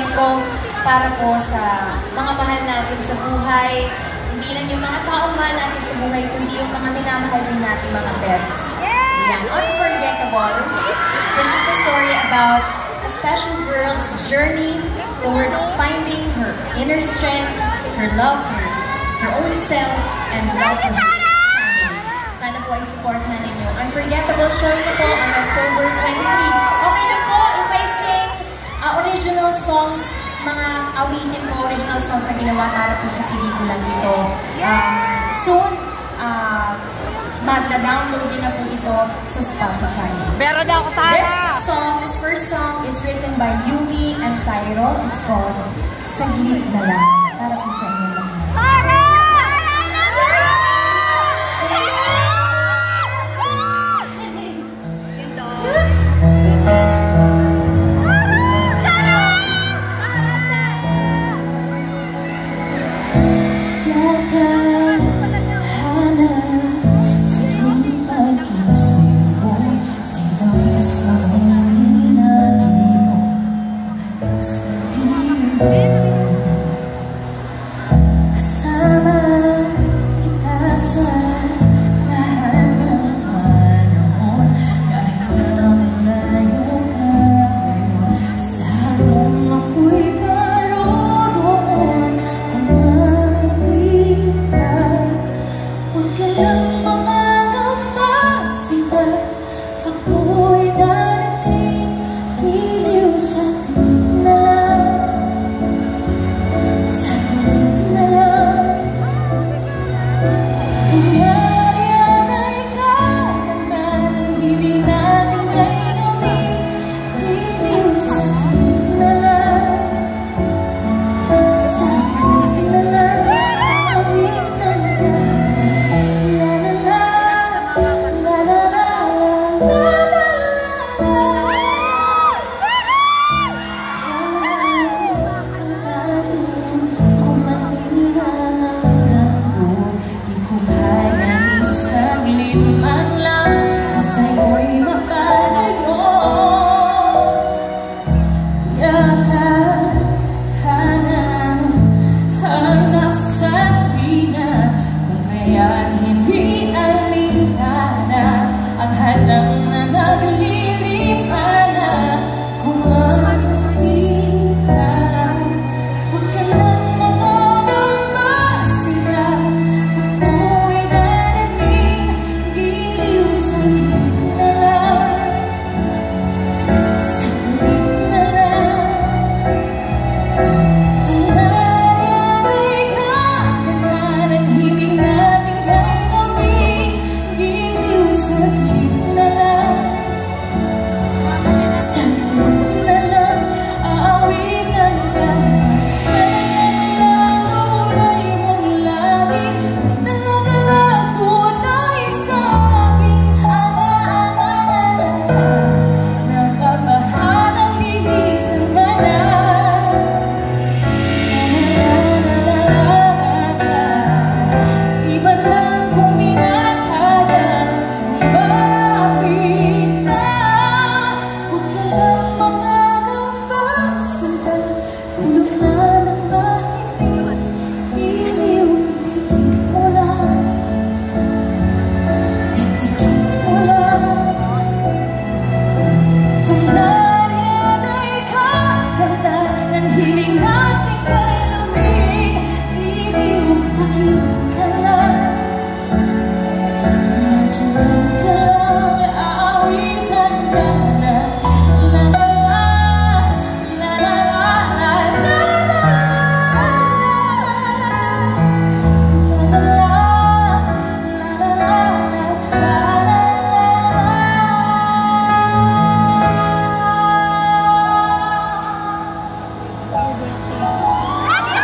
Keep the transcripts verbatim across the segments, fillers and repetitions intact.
song ko para po sa mga mahal natin sa buhay. Hindi lang yung mga taong mahal natin sa buhay, kundi yung mga minamahal din natin mga pets. Yan, Unforgettable. This is a story about a special girl's journey towards finding her inner strength, her love, her, her own self, and love for her family. Sana po ay supportahan ninyo. Unforgettable show na po on October twenty-third. Okay na po if I sing uh, original songs, mga awitin po, original songs na ginawa para po sa pelikulang ito. Um, soon, uh, mag-download din na po ito sa Spotify. Meron na ako tayo! This song, this first song is written by Yumi and Tyro. It's called Saglit Na Lang. Para po sa inyo lahat.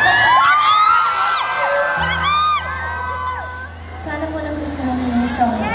Sana po nagustuhan niyo yung song.